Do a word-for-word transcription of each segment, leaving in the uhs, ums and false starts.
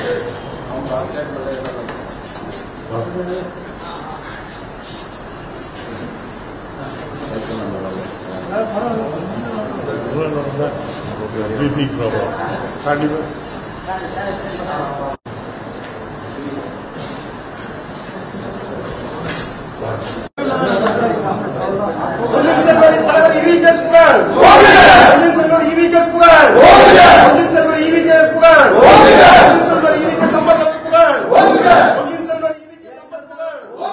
breathing problem. Carnival. Sanjay Selvar தலைவர் EVKS புகழ். Sanjay Selvar EVKS புகழ். Sanjay Selvar ஈவிகேஎஸ் புகழ். Sanjay Selvar ஈவிகேஎஸ் சம்பத் புகழ். Sanjay Selvar ஈவிகேஎஸ் சம்பத் புகழ்.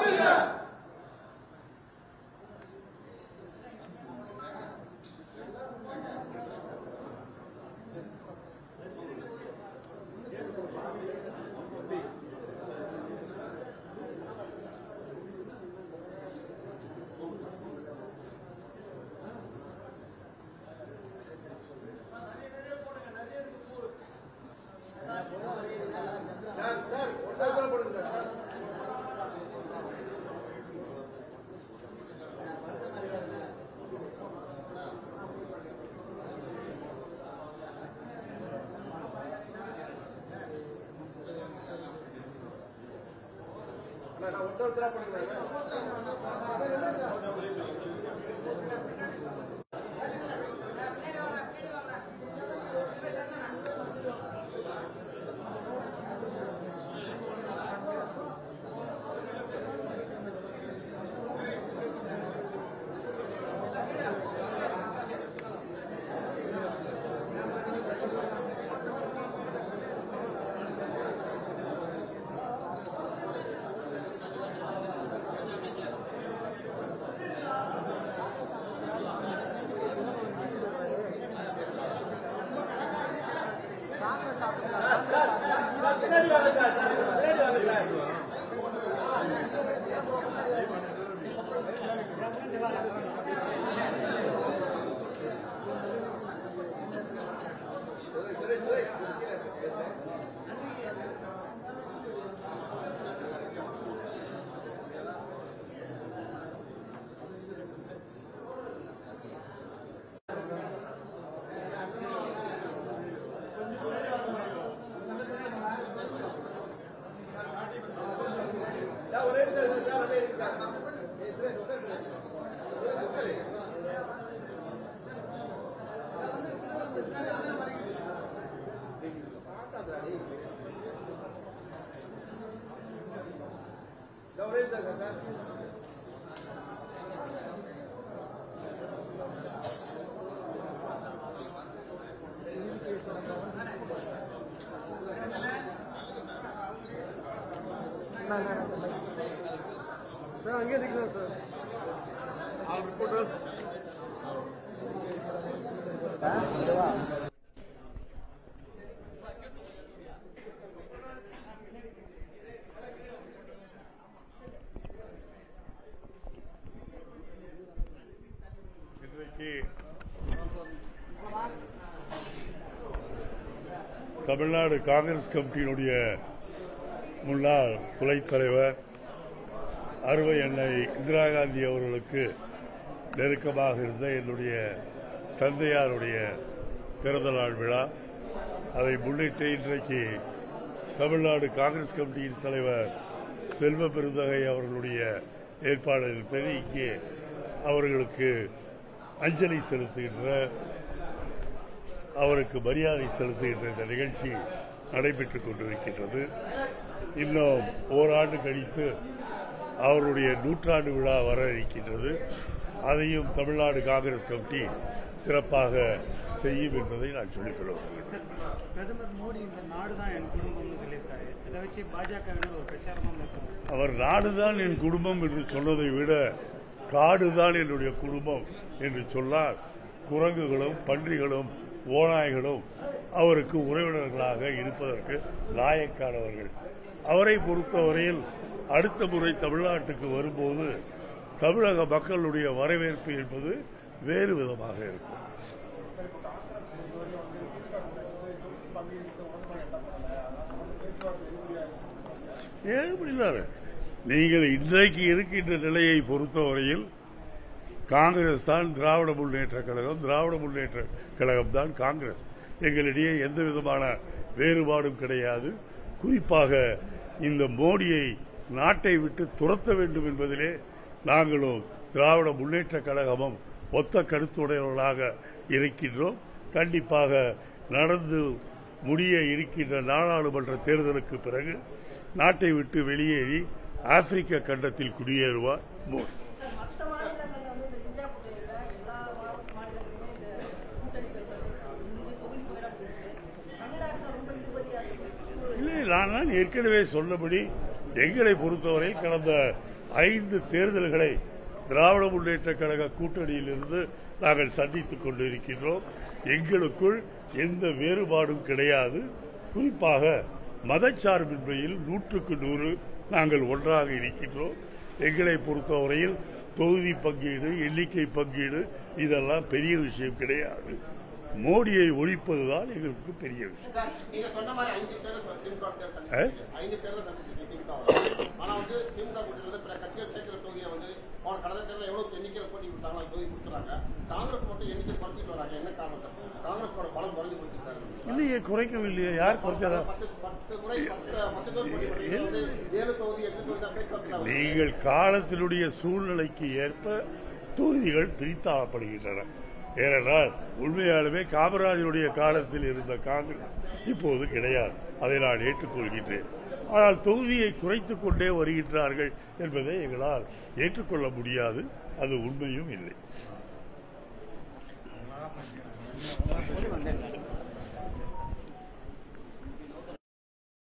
நான் ஒருத்தரா பண்ணுறேன். சார் அங்கே நிற்கலாம் சார். ஆல் ரிப்போர்ட்டர்ஸ் இன்றைக்கு தமிழ்நாடு காங்கிரஸ் கமிட்டியினுடைய முன்னாள் துணைத் தலைவர் அறுவை அன்னை இந்திரா காந்தி அவர்களுக்கு நெருக்கமாக இருந்த என்னுடைய தந்தையாருடைய பிறந்தநாள் விழா. அதை முன்னிட்டு இன்றைக்கு தமிழ்நாடு காங்கிரஸ் கமிட்டியின் தலைவர் செல்வ பெருந்தகை அவர்களுடைய ஏற்பாடுகள் பெரிய இங்கே அவர்களுக்கு அஞ்சலி செலுத்துகின்ற அவருக்கு மரியாதை செலுத்துகின்ற இந்த நிகழ்ச்சி நடைபெற்றுக் கொண்டிருக்கின்றது. இன்னும் ஓராண்டு கழித்து அவருடைய நூற்றாண்டு விழா வர இருக்கின்றது. அதையும் தமிழ்நாடு காங்கிரஸ் கமிட்டி சிறப்பாக செய்யும் என்பதை நான் சொல்லிக் கொள்கிறேன். பிரதமர் மோடி இந்த நாடுதான் என் குடும்பம்னு சொல்லியிருக்காரு. இதை வச்சு பாஜக ஒரு பிரச்சாரமாக அவர் நாடுதான் என் குடும்பம் என்று சொன்னதை விட காடுதான் என்னுடைய குடும்பம் என்று சொன்னால் குரங்குகளும் பன்றிகளும் ஓநாய்களும் அவருக்கு உறவினர்களாக இருப்பதற்கு லாயக்கானவர்கள். அவரை பொறுத்தவரையில் அடுத்த முறை தமிழ்நாட்டுக்கு வரும்போது தமிழக மக்களுடைய வரவேற்பு என்பது வேறு விதமாக இருக்கும். ஏன் நீங்கள் இன்றைக்கு இருக்கின்ற நிலையை பொறுத்தவரையில் காங்கிரஸ் தான் திராவிட முன்னேற்ற கழகம், திராவிட முன்னேற்ற கழகம் தான் காங்கிரஸ். எங்களிடையே எந்த விதமான வேறுபாடும் கிடையாது. குறிப்பாக இந்த மோடியை நாட்டை விட்டு துரத்த வேண்டும் என்பதிலே நாங்களும் திராவிட முன்னேற்ற கழகமும் ஒத்த கருத்துடையவர்களாக இருக்கின்றோம். கண்டிப்பாக நடந்து முடிய இருக்கின்ற நாடாளுமன்ற தேர்தலுக்கு பிறகு நாட்டை விட்டு வெளியேறி ஆப்பிரிக்க கண்டத்தில் குடியேறுவார் மோடி. இல்லை, நான் ஏற்கனவே சொன்னபடி எங்களை பொறுத்தவரை கடந்த ஐந்து தேர்தல்களை திராவிட முன்னேற்ற கழக கூட்டணியில் இருந்து நாங்கள் சந்தித்துக் கொண்டிருக்கின்றோம். எங்களுக்குள் எந்த வேறுபாடும் கிடையாது. குறிப்பாக மதச்சார்பின்மையில் நூற்றுக்கு நூறு நாங்கள் ஒன்றாக இருக்கின்றோம். எங்களை பொறுத்தவரையில் தொகுதி பங்கீடு, எண்ணிக்கை பங்கீடு இதெல்லாம் பெரிய விஷயம் கிடையாது. மோடியை ஒழிப்பதுதான் எங்களுக்கு பெரிய விஷயம். இல்லையே, குறைக்கவில்லையே. யார் குறைச்சதா? நீங்கள் காலத்தினுடைய சூழ்நிலைக்கு ஏற்ப தொகுதிகள் பிரித்தாளப்படுகின்றன. ஏனென்றால் உண்மையாலுமே காமராஜருடைய காலத்தில் இருந்த காங்கிரஸ் இப்போது கிடையாது. அதை நான் ஏற்றுக்கொள்கின்றேன். ஆனால் தொகுதியை குறைத்துக் கொண்டே வருகின்றார்கள் என்பதை எங்களால் ஏற்றுக்கொள்ள முடியாது. அது உண்மையும் இல்லை.